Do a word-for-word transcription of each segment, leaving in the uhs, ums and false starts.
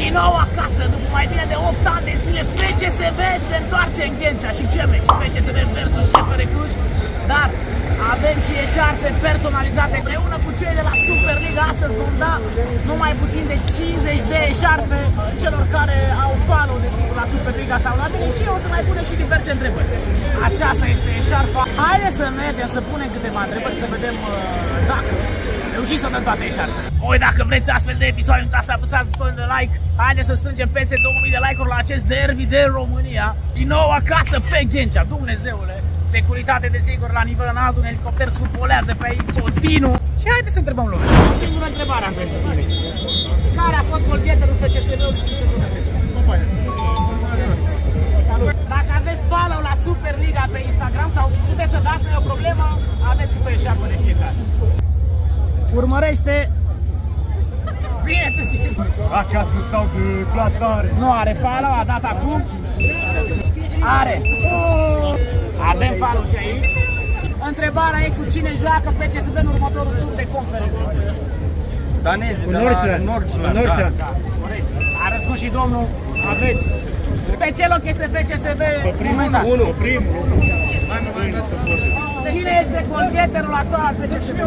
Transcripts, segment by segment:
Din nou acasă, după mai bine de opt ani de zile, F C S B se întoarce în Ghencea. Și ce meci? F C S B versus C F R Cluj. Dar avem și eșarfe personalizate împreună cu cei de la Superliga. Astăzi vom da numai puțin de cincizeci de eșarfe celor care au follow, desigur, la Superliga sau la mine, și eu o să mai punem și diverse întrebări. Aceasta este eșarfa. Haideți să mergem să punem câteva întrebări, să vedem uh, dacă reușiți să dăm toate eșarfele. Voi, dacă vreți astfel de episoade, nu uitați să apăsați butonul de like. Haideți să strângem peste două mii de like-uri la acest derby de România. Din nou acasă pe Ghencea, Dumnezeule. Securitate, desigur, la nivel înalt, un elicopter survolează pe aici continuu. Și haideți să întrebăm lumea. O singură întrebare am pentru tine. Care a fost golgheterul F C S B-ului din sezonul trecut? Dacă aveți follow la Superliga pe Instagram sau puteți să dați, nu e o problemă, aveți câte o eșarfă de fiecare. Urmărește. Bine, tu ce? Aceasta sau de clasare. Nu are follow, a dat acum. Are. Avem follow și aici. Întrebarea e cu cine joacă F C S B în următorul tur de conferență. Danezi, cu Nordsjælland. Nordsjælland. Da, corect. A răspuns și domnul, aveți. Pe ce loc este F C S B? Pe primul, unu. Primul. Cine este golgheterul actual al F C S B?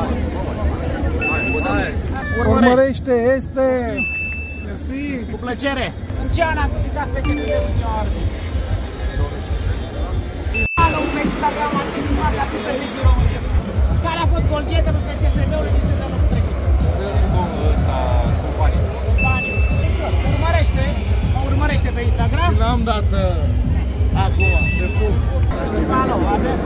Urmărește, este. Cu plăcere. În ce an a câștigat F C S B ultima oară? Pe Instagram am participat la Superligii România. Care a fost golgheterul F C S B-ului din sezonul trecut? Banii. Urmărește, mă urmărește pe Instagram. Și n-am dat acum, de pun. Alo, avem.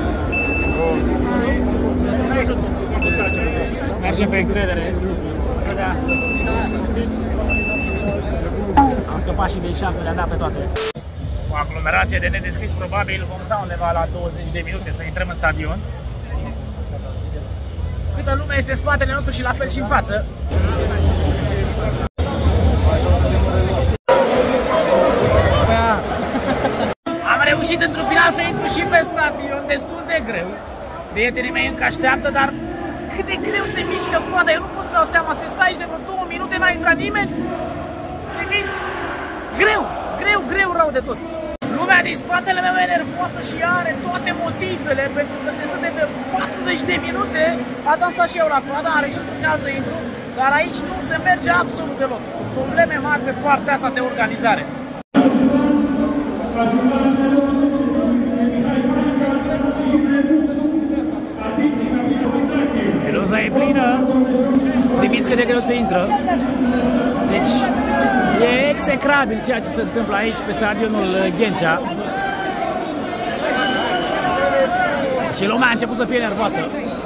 Mergem pe încredere. Să dea. Am scăpat și de eșarfe, le-am dat pe toate. O aglomerație de nedescris, probabil vom sta undeva la douăzeci de minute să intrăm în stadion. Câtă lume este în spatele nostru și la fel și în față. Am reușit într-un final să intru și pe stadion, destul de greu. Prietenii mei încă așteaptă, dar cât de greu se mișcă coada, eu nu pot să dau seama, se stai aici de vreo două minute, n-a intrat nimeni. Priviți? Greu, greu, greu rău de tot. Lumea din spatele meu e nervoasă și are toate motivele, pentru că se stă de pe patruzeci de minute. Atunci stat și eu la coadă, are și un final să intru, dar aici nu se merge absolut deloc. Probleme mari pe partea asta de organizare. Peluza e plină. Priviți cât de greu se intră. Deci e execrabil ceea ce se întâmplă aici pe stadionul Ghencea. Și lumea a început să fie nervoasă.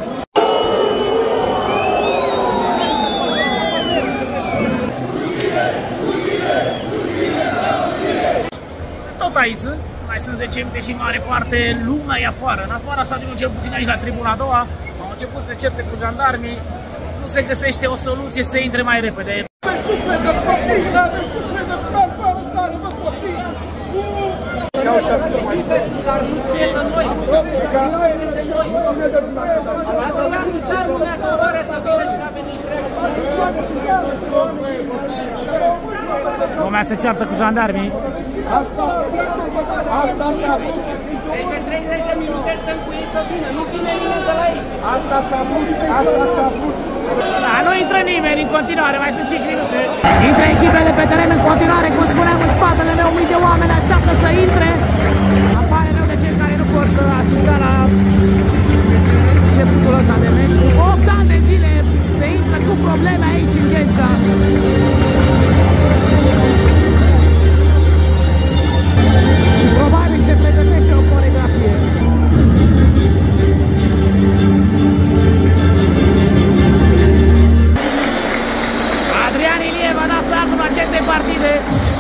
Tot aici sunt, mai sunt zece minute și în mare parte lumea e afară. În afara stadionului, cel puțin aici la tribuna a doua, au început să certe cu jandarmii. Nu se găsește o soluție să intre mai repede. Lumea se ceartă cu jandarmii. Asta, asta s-a vrut. Deci de treizeci de minute stăm cu ei să vină, nu vine nimeni de la ei. Asta s-a vrut, asta s-a vrut. Da, nu intră nimeni în continuare, mai sunt cinci minute. Intră echipele pe teren în continuare, cum spuneam, în spatele meu, mii de oameni așteaptă să intre. Îmi pare rău de cei care nu pot asista la începutul ăsta de meci. opt ani de zile se intră cu probleme aici în Ghencea. Și probabil se pregătește o coreografie. Adrian Ilie va da startul acestei partide.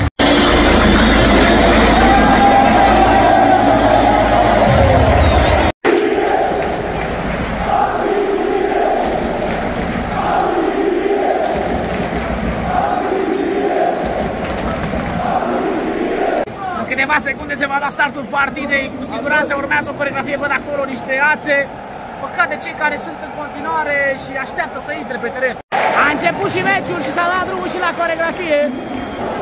Câteva secunde se va da startul partidei, cu siguranță urmează o coreografie, văd acolo niște ațe. Păcat de cei care sunt în continuare și așteaptă să intre pe teren. A început și meciul și s-a dat drumul și la coreografie.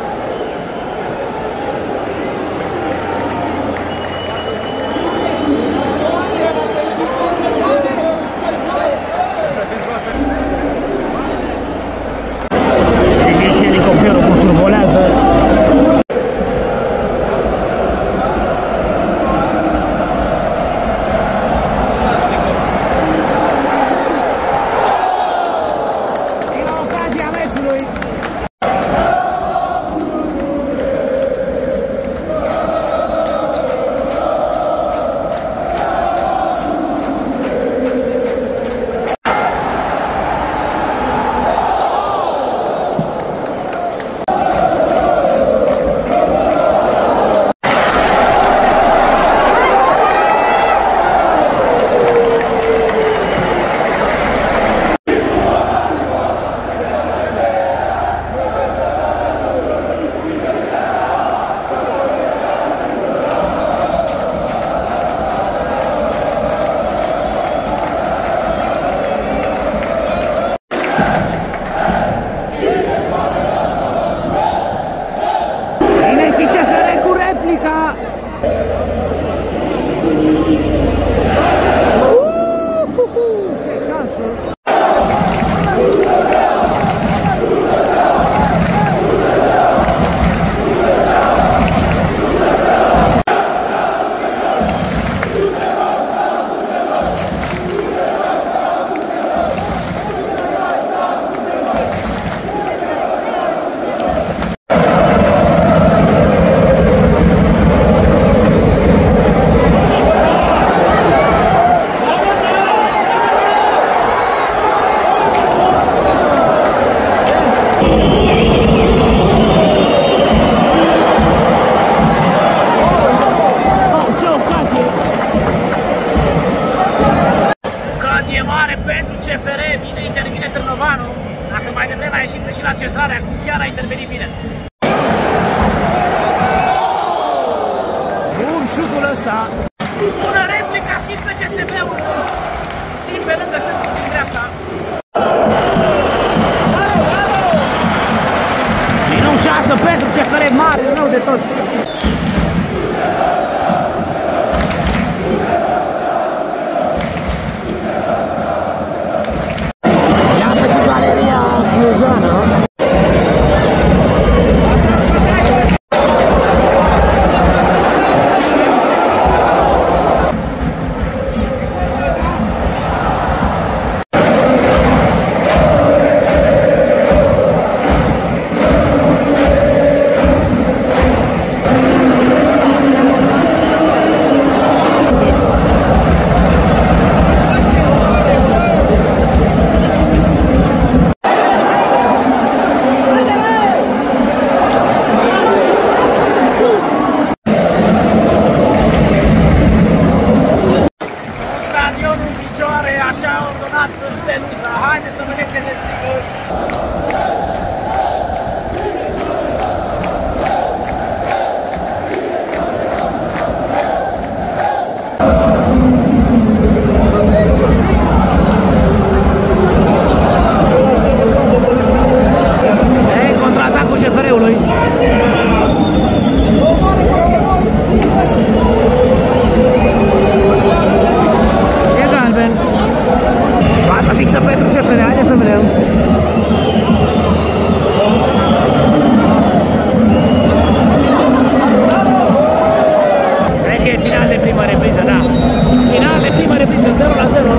Ce șansă! Pentru C F R, bine intervine Târnovanu. Dacă mai devreme a ieșit și la centrare, acum chiar a intervenit bine. Bun șutul ăsta. Bună replica și pe C S B-ul. Țin pe lângă stângul din dreapta. Din nou șansă pentru C F R, mare, rău de tot. Haideți să vedem ce se strică. E contraatacul C F R-ului. E galben. Fața fixă pentru C F R, haideți să vedem. Cred că e final de prima repriză, da. Final de prima repriză, zero la zero.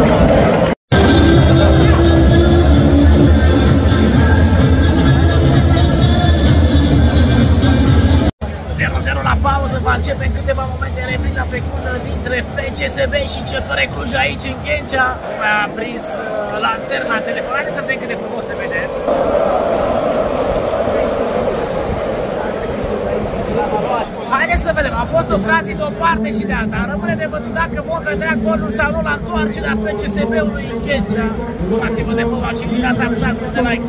zero zero la pauză, va începe în câteva momente repriza secundă dintre F C S B și C F R Cluj aici în Ghencea. A prins lanterna telefonului. Haideți să vedem cât de frumos se vede. Haideți să vedem, au fost ocazii de o parte și de alta. Rămâne de văzut dacă vor vedea golul sau nu la întoarcerea F C S B-ului în Ghencea. Uitați-vă de făva și din asta apăsați de like.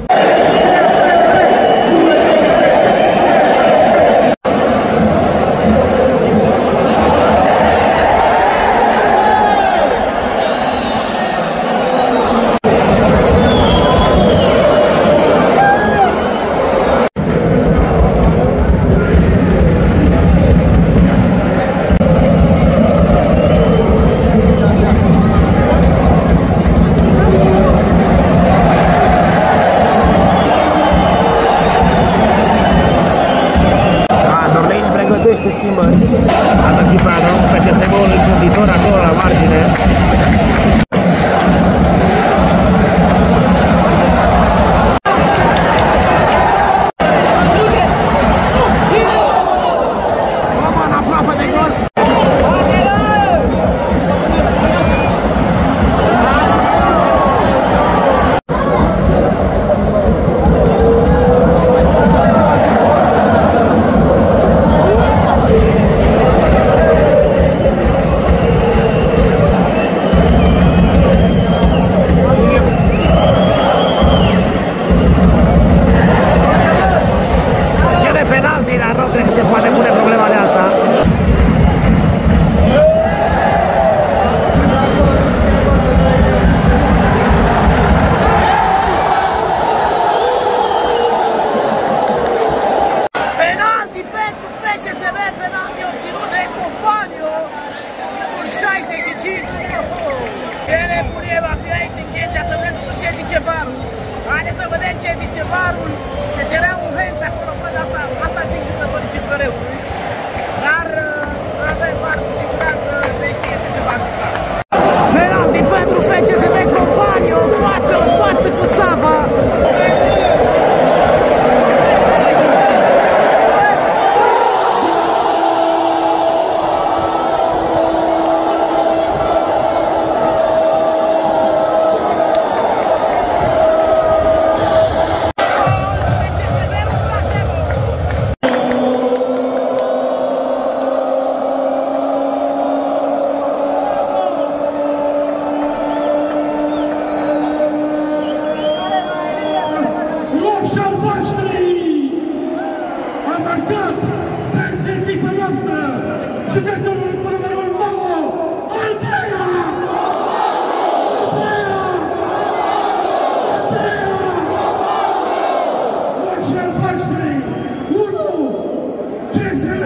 Schimbări. Anticipat F C S B-ului gânditor acolo la margine. Roman aproape de gol. paștrii unu, C F R!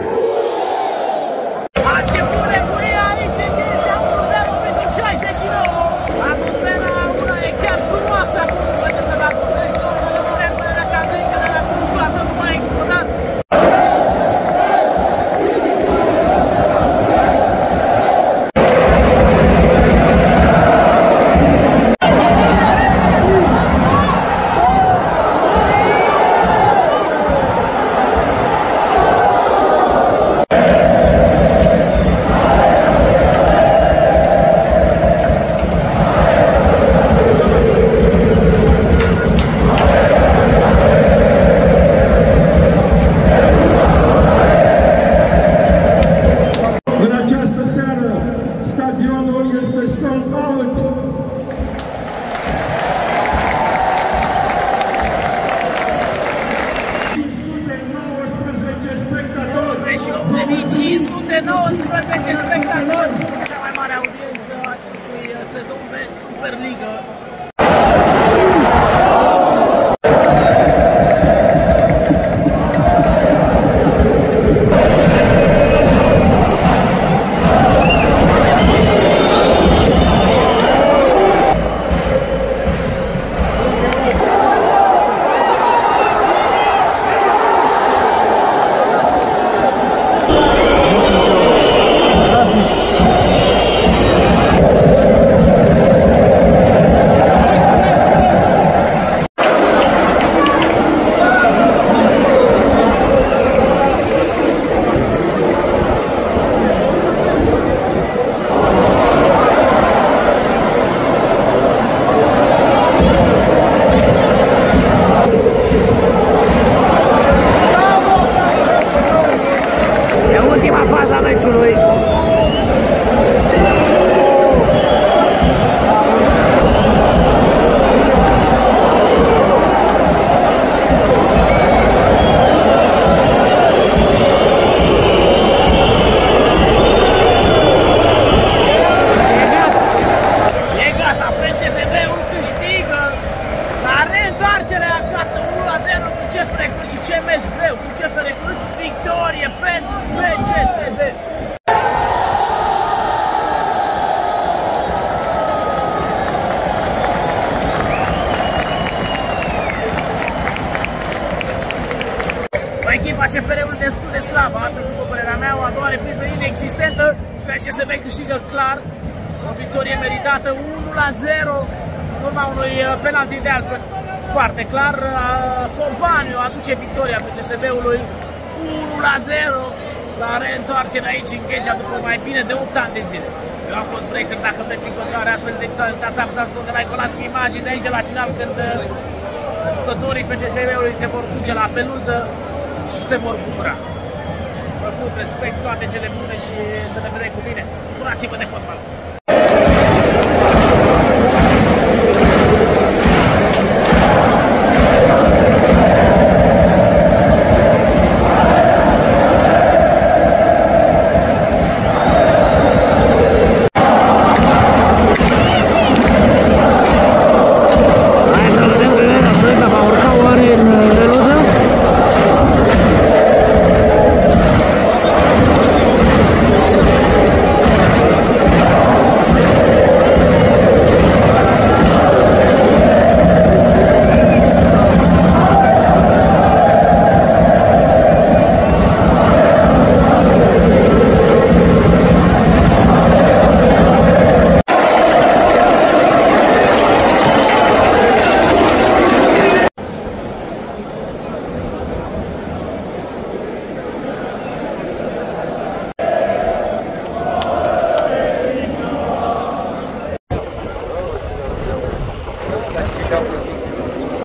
A început nebunia aici, în Ghencea, unu zero pentru șaizeci și nouă. Atmosfera una e chiar frumoasă acum, după ce se va curte. Nu putem până ca Ghencea, dar acum toată lumea a explodat. cinci sute nouăsprezece spectatori! Cea mai mare audiență a acestui sezon de Superliga. Faza meciului. E gata, F C S B-ul câștigă la reîntoarcere acasă unu la zero cu C F R Cluj și ce meci greu cu C F R Cluj, victorie pentru F C S B. Echipa C F R-ului destul de slabă, astăzi, după părerea mea, o a doua repriză inexistentă. F C S B câștigă clar, o victorie meritată unu la zero, în urma unui penalti de altfel foarte clar. Companiu aduce victoria F C S B-ului unu la zero la reîntoarcere aici în Ghencea după mai bine de opt ani de zile. Eu am fost breaker, dacă vreți în continuare astfel de să apăsați pe like, vă las imagini de aici de la final când jucătorii F C S B-ului se vor duce la peluză și se vor bucura. Vă respect toate cele bune și să ne vedem cu bine. Bucurați-vă de fotbal!